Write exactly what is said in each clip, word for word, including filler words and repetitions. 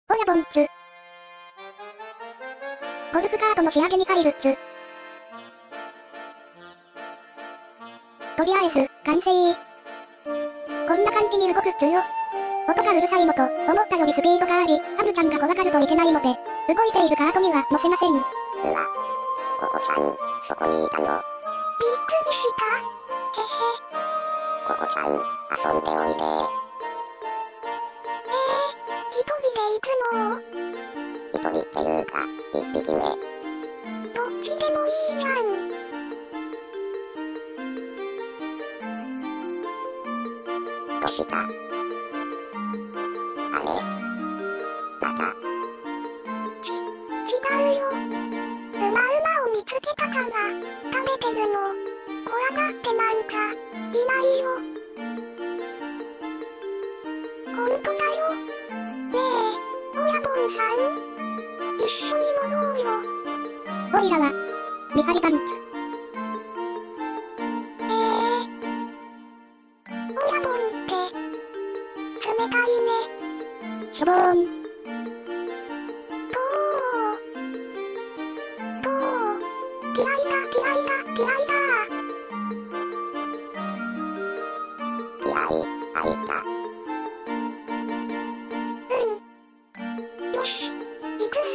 おやボンツ。ゴルフカートの仕上げにハイグッズ。とりあえず、完成。こんな感じに動くっつよ。音がうるさいのと、思ったよりスピードがあり、ハムちゃんが怖がるといけないので、動いているカートには乗せません。うわ。ココちゃん、そこにいたの。びっくりした。へへ。 ココちゃん、遊んでおいで。 えー、一人で行くの？ 一人っていうか、一匹ね。 どっちでもいいじゃん。 どうした？あれ？また？ ち、違うよ。うまうまを見つけたから、食べてるの。怖がってなんか、いないよ。ほんとだよ。ねえ、親ボンさん。一緒に乗ろうよ。オイラは、ミハリパンツ。ええー。親ボンって、冷たいね。しょぼーん。とー。とー。嫌いだ嫌いだ嫌いだ嫌い、あいた。 うん。よし、行くぞ。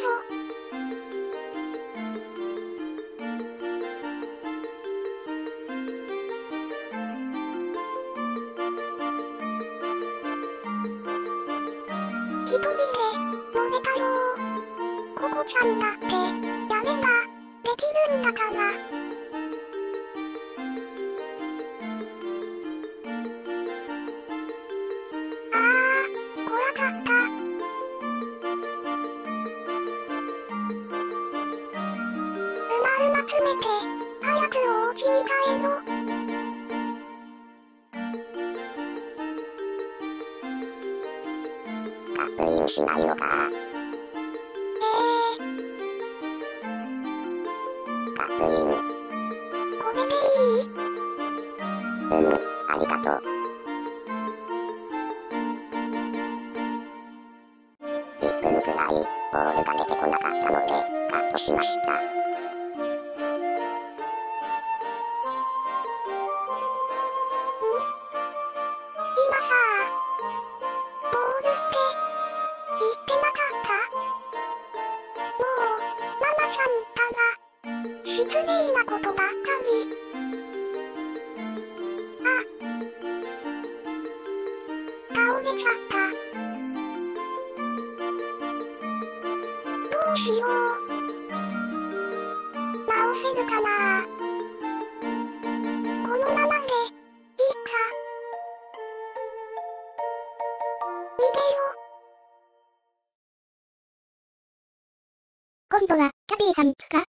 一人で、乗れたよー。ココちゃんだって、やれば、できるんだから。あー、怖かった。うまうま詰めて、早くお家に帰ろ。 カップインしないのか？ ええカップイン。 ー、これでいい？ うん、ありがとう。いっぷんくらい、ボールが出てこなかったので、カットしました。 今さあ、ボールって、言ってなかった？もう、ママちゃんったら、失礼なことばっかり。あ。倒れちゃった。どうしよう。直せるかな？このままで、いいか。逃げよ。今度は、キャビーさんつか？